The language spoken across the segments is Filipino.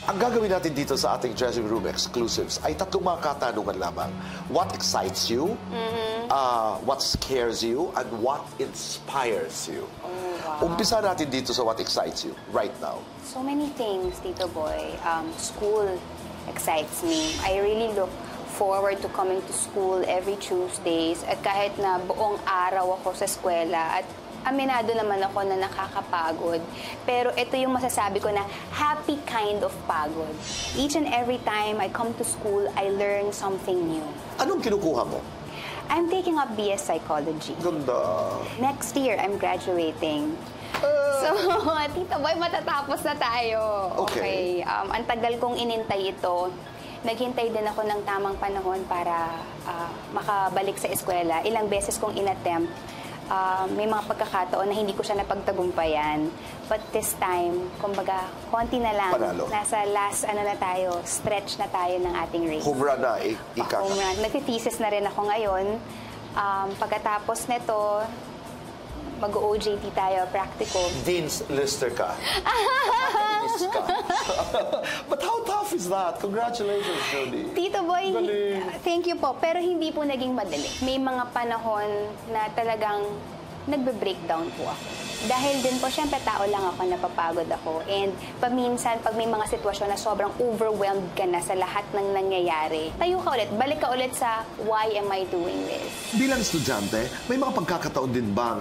Ang gagawin natin dito sa ating dressing room exclusives ay tatlong mga katanungan lamang. What excites you? What scares you? And what inspires you? Oh, wow. Umpisa natin dito sa what excites you right now. So many things, Tito Boy. School excites me. I really look forward to coming to school every Tuesdays. At kahit na buong araw ako sa eskwela at aminado naman ako na nakakapagod. Pero ito yung masasabi ko na happy kind of pagod. Each and every time I come to school, I learn something new. Anong kinukuha mo? I'm taking up BS Psychology. Ganda. Next year, I'm graduating. So, Tito Boy, matatapos na tayo. Okay. Ang tagal kong inintay ito. Naghintay din ako ng tamang panahon para makabalik sa eskwela. Ilang beses kong inattempt. May mga pagkakataon na hindi ko siya napagtagumpayan. But this time, kumbaga, konti na lang. Panalo. Nasa last, na tayo, stretch na tayo ng ating race. Home run na, ika. Home run. Nag-thesis na rin ako ngayon. Pagkatapos nito, mag-OJT tayo, practical. Dean's lister ka. Dean's ka. But how tough is that? Congratulations, Jodi. Tito Boy, Galing. thank you po. Pero hindi po naging madali. May mga panahon na talagang nagbe-breakdown po ako. Dahil din po, syempre tao lang ako, napapagod ako. And paminsan, pag may mga sitwasyon na sobrang overwhelmed ka na sa lahat ng nangyayari, tayo ka ulit, balik ka ulit sa why am I doing this? Bilang estudyante, may mga pagkakataon din bang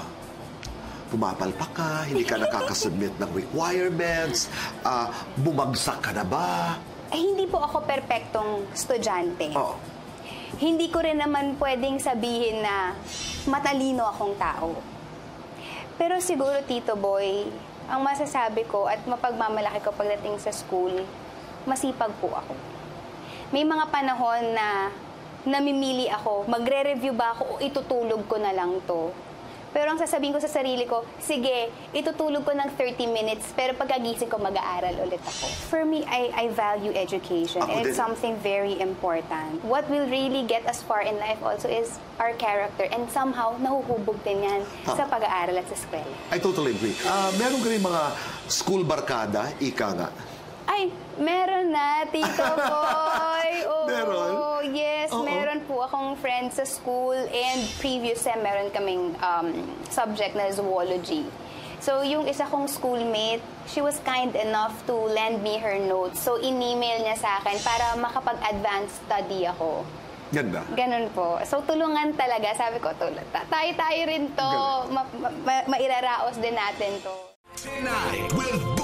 pumapalpak ka, hindi ka nakakasubmit ng requirements, bumagsak ka na ba? Hindi po ako perpektong estudyante. Oh. Hindi ko rin naman pwedeng sabihin na matalino akong tao. Pero siguro, Tito Boy, ang masasabi ko at mapagmamalaki ko pagdating sa school, masipag po ako. May mga panahon na namimili ako, magre-review ba ako o itutulog ko na lang to. Pero ang sasabihin ko sa sarili ko, sige, itutulog ko ng 30 minutes, pero pagkagising ko, mag-aaral ulit ako. For me, I value education, and it's something very important. What will really get us far in life also is our character, and somehow, nahuhubog din yan sa pag-aaral at sa eskwela. I totally agree. Meron ka rin mga school barkada, ika nga. Ay, meron na, Tito Boy. Oo, meron? Yes, meron po akong friends sa school, and previous sem meron kaming subject na zoology. So, yung isa kong schoolmate, she was kind enough to lend me her notes. So, in-email niya sa akin para makapag-advance study ako. Ganda. Ganun po. So, tulungan talaga. Sabi ko, tayo rin to. Mairaraos din natin to. Tonight with